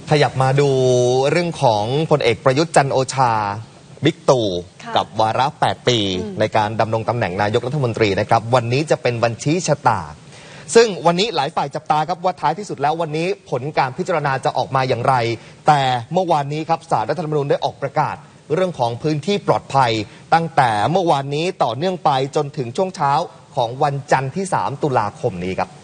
ขยับมาดูเรื่องของพลเอกประยุทธ์จันทร์โอชาบิ๊กตู่กับวาระ 8 ปีในการดำรงตำแหน่งนายกรัฐมนตรีนะครับวันนี้จะเป็นวันชี้ชะตาซึ่งวันนี้หลายฝ่ายจับตาครับว่าท้ายที่สุดแล้ววันนี้ผลการพิจารณาจะออกมาอย่างไรแต่เมื่อวานนี้ครับศาลรัฐธรรมนูญได้ออกประกาศเรื่องของพื้นที่ปลอดภัยตั้งแต่เมื่อวานนี้ต่อเนื่องไปจนถึงช่วงเช้าของวันจันทร์ที่ 3 ตุลาคมนี้ครับ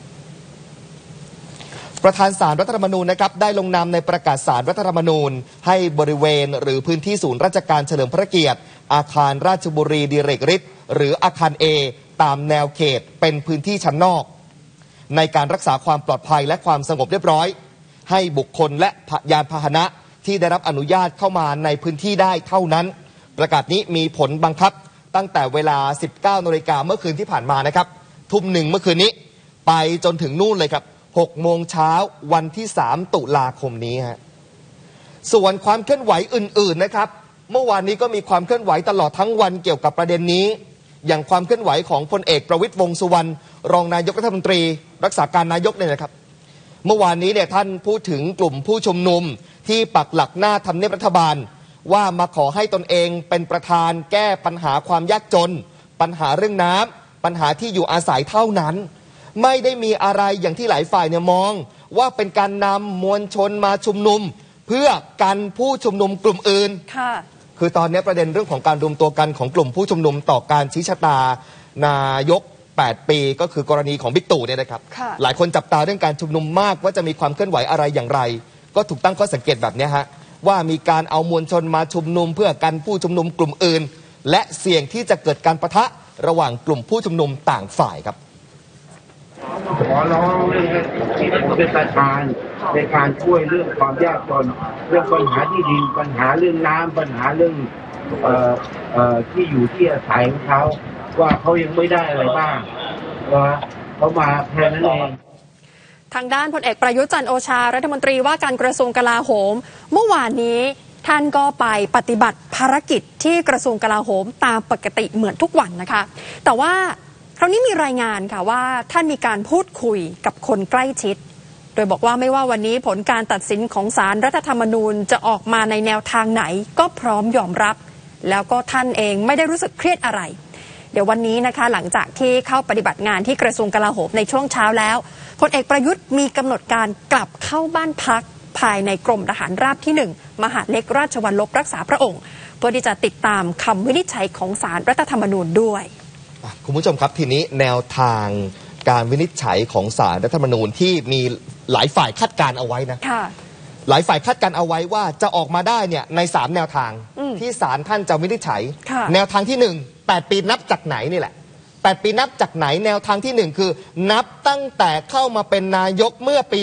ประธานศาลรัฐธรรมนูญนะครับได้ลงนามในประกาศศาลรัฐธรรมนูญให้บริเวณหรือพื้นที่ศูนย์ราชการเฉลิมพระเกียรติอาคารราชบุรีดิเรกฤทธิ์หรืออาคาร A ตามแนวเขตเป็นพื้นที่ชั้นนอกในการรักษาความปลอดภัยและความสงบเรียบร้อยให้บุคคลและยานพาหนะที่ได้รับอนุญาตเข้ามาในพื้นที่ได้เท่านั้นประกาศนี้มีผลบังคับตั้งแต่เวลา 19 นาฬิกาเมื่อคืนที่ผ่านมานะครับทุ่มหนึ่งเมื่อคืนนี้ไปจนถึงนู่นเลยครับ6 โมงเช้าวันที่ 3 ตุลาคมนี้ฮะส่วนความเคลื่อนไหวอื่นๆนะครับเมื่อวานนี้ก็มีความเคลื่อนไหวตลอดทั้งวันเกี่ยวกับประเด็นนี้อย่างความเคลื่อนไหวของพลเอกประวิตรวงษ์สุวรรณรองนายกรัฐมนตรีรักษาการนายกเนี่ยนะครับเมื่อวานนี้เนี่ยท่านพูดถึงกลุ่มผู้ชุมนุมที่ปักหลักหน้าทำเนียบรัฐบาลว่ามาขอให้ตนเองเป็นประธานแก้ปัญหาความยากจนปัญหาเรื่องน้ำปัญหาที่อยู่อาศัยเท่านั้นไม่ได้มีอะไรอย่างที่หลายฝ่ายเนี่ยมองว่าเป็นการนำมวลชนมาชุมนุมเพื่อกันผู้ชุมนุมกลุ่มอื่นคือตอนนี้ประเด็นเรื่องของการรวมตัวกันของกลุ่มผู้ชุมนุมต่อการชี้ชะตานายก8 ปีก็คือกรณีของบิ๊กตู่เนี่ยนะครับหลายคนจับตาเรื่องการชุมนุมมากว่าจะมีความเคลื่อนไหวอะไรอย่างไรก็ถูกตั้งข้อสังเกตแบบนี้ฮะว่ามีการเอามวลชนมาชุมนุมเพื่อกันผู้ชุมนุมกลุ่มอื่นและเสี่ยงที่จะเกิดการปะทะระหว่างกลุ่มผู้ชุมนุมต่างฝ่ายครับขอร้องเลยที่ผมเป็นประธานในการช่วยเรื่องความยากจนเรื่องปัญหาที่ดินปัญหาเรื่องน้ำปัญหาเรื่องที่อยู่ที่อาศัยของเขาว่าเขายังไม่ได้อะไรบ้างเขามาแค่นั้นเองทางด้านพลเอกประยุทธ์จันทร์โอชารัฐมนตรีว่าการกระทรวงกลาโหมเมื่อวานนี้ท่านก็ไปปฏิบัติภารกิจที่กระทรวงกลาโหมตามปกติเหมือนทุกวันนะคะแต่ว่าคราวนี้มีรายงานค่ะว่าท่านมีการพูดคุยกับคนใกล้ชิดโดยบอกว่าไม่ว่าวันนี้ผลการตัดสินของศาลรัฐธรรมนูญจะออกมาในแนวทางไหนก็พร้อมยอมรับแล้วก็ท่านเองไม่ได้รู้สึกเครียดอะไรเดี๋ยววันนี้นะคะหลังจากที่เข้าปฏิบัติงานที่กระทรวงกลาโหมในช่วงเช้าแล้วพลเอกประยุทธ์มีกำหนดการกลับเข้าบ้านพักภายในกรมทหารราบที่ 1มหาดเล็กราชวัลลบรักษาพระองค์เพื่อที่จะติดตามคำวินิจฉัยของศาลรัฐธรรมนูญด้วยคุณผู้ชมครับทีนี้แนวทางการวินิจฉัยของศาลรัฐธรรมนูญที่มีหลายฝ่ายคาดการเอาไว้นะหลายฝ่ายคาดการเอาไว้ว่าจะออกมาได้เนี่ยใน3 แนวทางที่ศาลท่านจะวินิจฉัยแนวทางที่ 1 8 ปีนับจากไหนนี่แหละ8 ปีนับจากไหนแนวทางที่ 1 คือนับตั้งแต่เข้ามาเป็นนายกเมื่อปี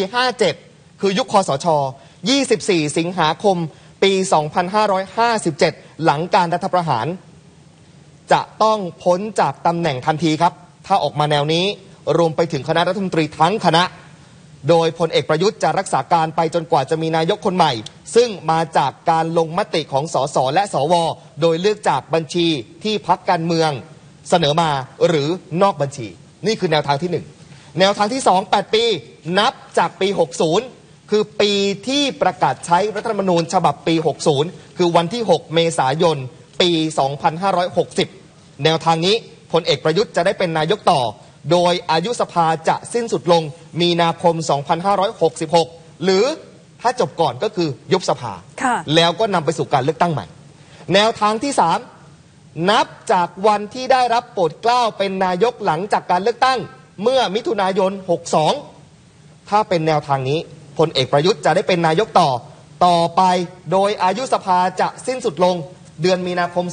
57 คือยุคคสช24 สิงหาคมปี 2557 หลังการรัฐประหารจะต้องพ้นจากตำแหน่งทันทีครับถ้าออกมาแนวนี้รวมไปถึงคณะรัฐมนตรีทั้งคณะโดยพลเอกประยุทธ์จะรักษาการไปจนกว่าจะมีนายกคนใหม่ซึ่งมาจากการลงมติของสสและสวโดยเลือกจากบัญชีที่พรรคการเมืองเสนอมาหรือนอกบัญชีนี่คือแนวทางที่ 1แนวทางที่ 2 8 ปีนับจากปี 60คือปีที่ประกาศใช้รัฐธรรมนูญฉบับปี 60คือวันที่ 6 เมษายนปี 2560แนวทางนี้พลเอกประยุทธ์จะได้เป็นนายกต่อโดยอายุสภาจะสิ้นสุดลงมีนาคม 2566หรือถ้าจบก่อนก็คือยุบสภาแล้วก็นำไปสู่การเลือกตั้งใหม่แนวทางที่ 3นับจากวันที่ได้รับโปรดเกล้าเป็นนายกหลังจากการเลือกตั้งเมื่อมิถุนายน 62ถ้าเป็นแนวทางนี้พลเอกประยุทธ์จะได้เป็นนายกต่อไปโดยอายุสภาจะสิ้นสุดลงเดือนมีนาคม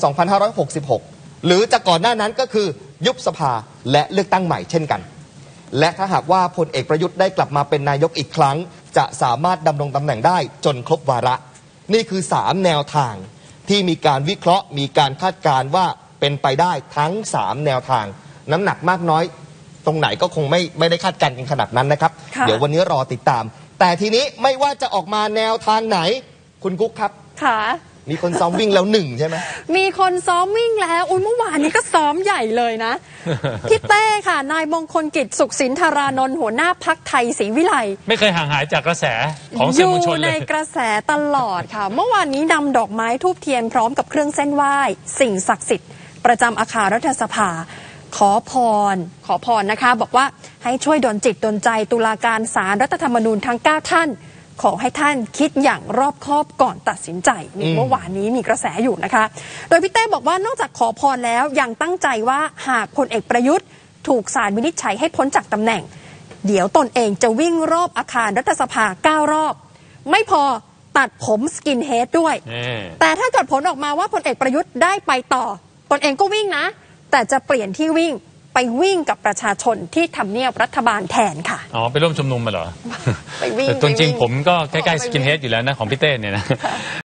2566หรือจะก่อนหน้านั้นก็คือยุบสภาและเลือกตั้งใหม่เช่นกันและถ้าหากว่าพลเอกประยุทธ์ได้กลับมาเป็นนายกอีกครั้งจะสามารถดำรงตำแหน่งได้จนครบวาระนี่คือ3 แนวทางที่มีการวิเคราะห์มีการคาดการณ์ว่าเป็นไปได้ทั้ง3 แนวทางน้ำหนักมากน้อยตรงไหนก็คงไม่ได้คาดการณ์กันขนาดนั้นนะครับเดี๋ยววันนี้รอติดตามแต่ทีนี้ไม่ว่าจะออกมาแนวทางไหนคุณกุ๊กครับมีคนซ้อมวิ่งแล้วหนึ่งใช่ไหมมีคนซ้อมวิ่งแล้วเมื่อวานนี้ก็ซ้อมใหญ่เลยนะ พี่เต้ค่ะนายมงคลกิจสุขสินธารานนท์หัวหน้าพรรคไทยศรีวิไลไม่เคยห่างหายจากกระแสของสื่อมวลชนเลยอยู่ในกระแสตลอดค่ะ เมื่อวานนี้นำดอกไม้ธูปเทียนพร้อมกับเครื่องเส้นไหว้สิ่งศักดิ์สิทธิ์ประจำอาคารรัฐสภาขอพรนะคะบอกว่าให้ช่วยดลจิตดลใจตุลาการศาลรัฐธรรมนูญทั้ง9ท่านขอให้ท่านคิดอย่างรอบคอบก่อนตัดสินใจเมื่อวานนี้มีกระแสอยู่นะคะโดยพี่เต้บอกว่านอกจากขอพรแล้วยังตั้งใจว่าหากพลเอกประยุทธ์ถูกศาลวินิจฉัยให้พ้นจากตำแหน่งเดี๋ยวตนเองจะวิ่งรอบอาคารรัฐสภา9 รอบไม่พอตัดผมสกินเฮดด้วยแต่ถ้าเกิดผลออกมาว่าพลเอกประยุทธ์ได้ไปต่อตนเองก็วิ่งนะแต่จะเปลี่ยนที่วิ่งไปวิ่งกับประชาชนที่ทำเนียบรัฐบาลแทนค่ะไปร่วมชุมนุมมาเหรอไปวิ่งแต่จริงๆผมก็ใกล้ๆสกินเฮดอยู่แล้วนะของพี่เต้เนี่ยนะ